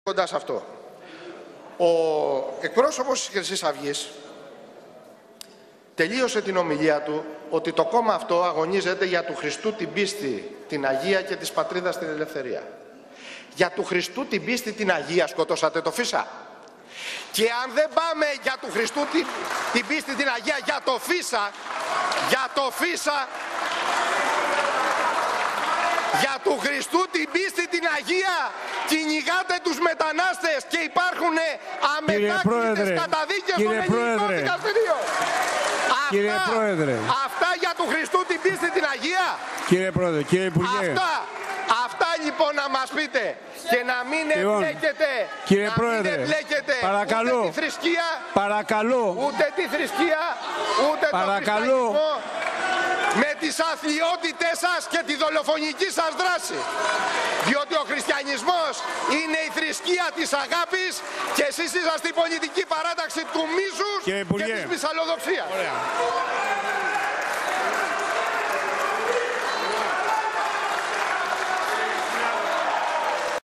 Κοντά αυτό. Ο εκπρόσωπος της Χρυσής Αυγής τελείωσε την ομιλία του ότι το κόμμα αυτό αγωνίζεται για του Χριστού την πίστη, την Αγία και της πατρίδας την ελευθερία. Για του Χριστού την πίστη, την Αγία σκοτώσατε το Φίσα. Και αν δεν πάμε για του Χριστού την πίστη, την Αγία, για το Φίσα, για του Χριστού την πίστη, την Αγία, κυνηγάτε τους μετανάστες και υπάρχουν αμετάκλητες καταδίκες στο ελληνικό δικαστήριο. Αυτά για του Χριστού την πίστη, την Αγία. Κύριε Πρόεδρε, κύριε Υπουργέ. Αυτά λοιπόν να μας πείτε και να μην εμπλέκετε, παρακαλώ, ούτε τη θρησκεία, ούτε τη θρησκεία, ούτε το χριστιανισμό με τις αθλιότητες σας και τη δολοφονική σας δράση. Διότι ο χριστιανισμός είναι η θρησκεία της αγάπης και εσείς είσαστε η πολιτική παράταξη του μίσους και της μυσαλλοδοξίας.